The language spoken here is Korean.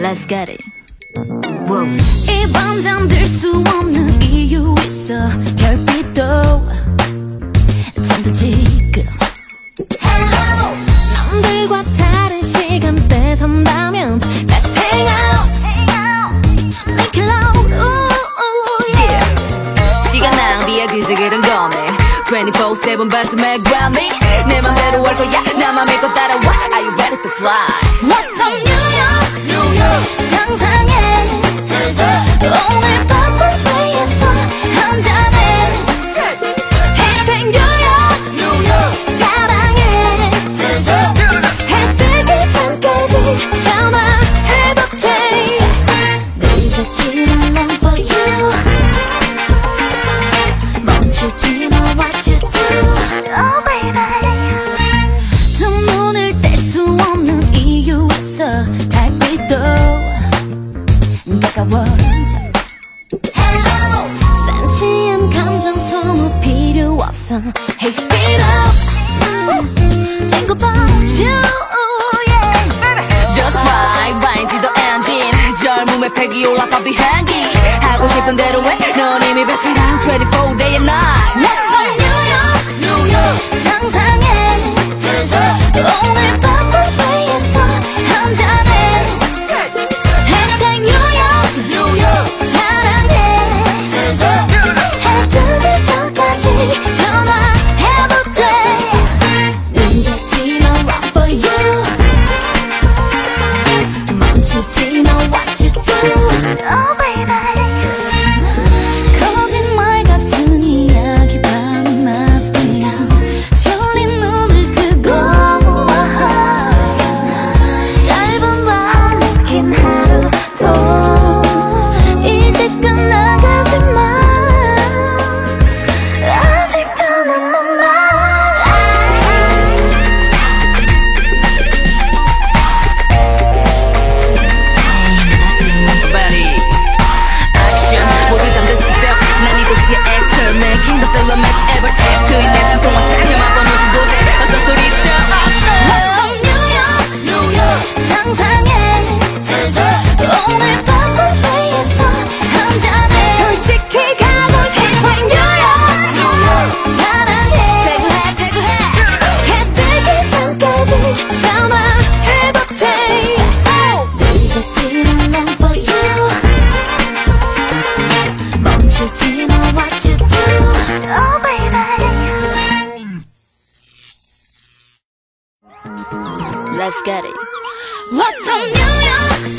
Let's get it. 이 밤 잠들 수 없는 이유 있어. 별빛도 잠도 지금 Hello. 남들과 다른 시간대 산다면 Let's hang out, make it loud. Yeah. 시간 낭비야 그저 그런 거네. 24/7 발톱에 Grammy. 내 맘대로 할 거야. 나만 믿고 따라와. Are you ready to fly? What's up New York 상상해. 오늘 밤 브로드웨이에서 한잔해. Hashtag New York 사랑해. 해 뜨기 전까지 전화해도 돼. 늦었지만 I'm for you. 멈추지 마 what you do. Oh baby. 두 눈을 뗄 수 없는 이유 있어. 달빛도 가까워져. Hello. 센치한 감정 소모 필요 없어. Hey speed up. Think about you. Yeah. Just right. 라인지도 엔진. 젊음의 패기 올라타 비행기. 하고 싶은 대로 해. 넌 이미 베테랑 24 day and night. What's up New York 상상해. 오늘 밤 브로드웨이에서 한잔해. Hashtag New York 사랑해. 해 뜨기 전까지 전화해도 돼. 늦었지 마 right for you. 멈추지 마 what you do. Oh baby. 거짓말 같은 이야기 반복돼. 졸린 눈을 뜨고 짧은 밤 긴 하루도 이제 끝나가지만 아직도 내 맘만. Body. Action. 모두 잠든 새벽. 난 이 도시의 actor. Making the film match ever take. 그의 내 삶 동안 살며만 번호중도 돼. 어서 소리쳐. What's up New York 상상해. 오늘 밤 브로드웨이에서 한잔해. 솔직히 가고 싶어. New York 사랑해. 해 뜨기 전까지 전화해도 돼. 늦었지만 I'm for you. 멈추지 마 what you do. Oh baby. Let's get it. What's up New York